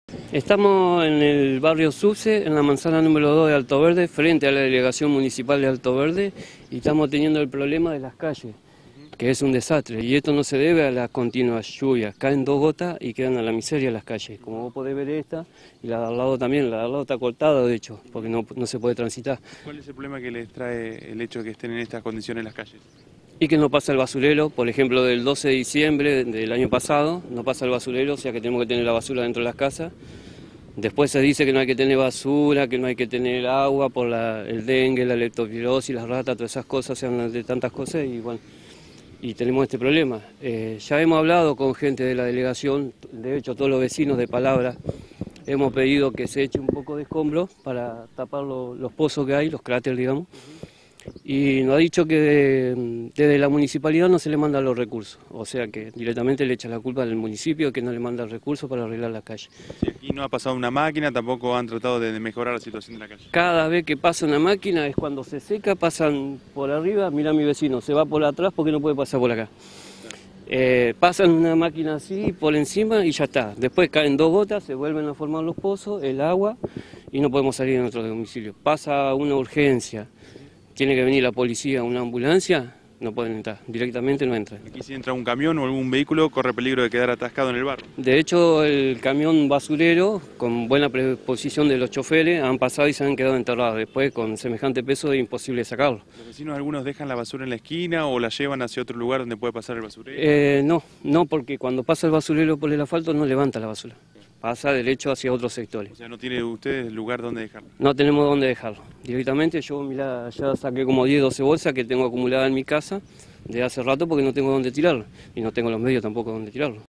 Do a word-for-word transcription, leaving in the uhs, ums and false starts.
Estamos en el barrio Subse, en la manzana número dos de Alto Verde, frente a la delegación municipal de Alto Verde, y estamos teniendo el problema de las calles, que es un desastre, y esto no se debe a las continuas lluvias. Caen dos gotas y quedan a la miseria las calles, como vos podés ver esta, y la de al lado también, la de al lado está cortada de hecho, porque no, no se puede transitar. ¿Cuál es el problema que les trae el hecho de que estén en estas condiciones las calles? Y que no pasa el basurero, por ejemplo, del doce de diciembre del año pasado, no pasa el basurero, o sea que tenemos que tener la basura dentro de las casas. Después se dice que no hay que tener basura, que no hay que tener agua por la, el dengue, la leptospirosis, las ratas, todas esas cosas, se hablan de tantas cosas y bueno, y tenemos este problema. Eh, ya hemos hablado con gente de la delegación, de hecho todos los vecinos de Palabra, hemos pedido que se eche un poco de escombro para tapar lo, los pozos que hay, los cráteres digamos. Y nos ha dicho que de, desde la municipalidad no se le mandan los recursos, o sea que directamente le echa la culpa al municipio que no le manda el recurso para arreglar la calle. Si aquí no ha pasado una máquina, tampoco han tratado de, de mejorar la situación de la calle. Cada vez que pasa una máquina es cuando se seca, pasan por arriba, mira mi vecino, se va por atrás porque no puede pasar por acá. Eh, pasan una máquina así por encima y ya está, después caen dos gotas, se vuelven a formar los pozos, el agua y no podemos salir de nuestro domicilio. Pasa una urgencia. Tiene que venir la policía, una ambulancia, no pueden entrar, directamente no entran. Aquí si entra un camión o algún vehículo corre peligro de quedar atascado en el barro. De hecho, el camión basurero, con buena predisposición de los choferes, han pasado y se han quedado enterrados. Después, con semejante peso, es imposible sacarlo. ¿Los vecinos algunos dejan la basura en la esquina o la llevan hacia otro lugar donde puede pasar el basurero? Eh, no, no, porque cuando pasa el basurero por el asfalto no levanta la basura. Pasa derecho hacia otros sectores. O sea, no tiene ustedes lugar donde dejarlo. No tenemos dónde dejarlo. Directamente yo, mirá, ya saqué como diez, doce bolsas que tengo acumuladas en mi casa de hace rato porque no tengo dónde tirarlo. Y no tengo los medios tampoco dónde tirarlo.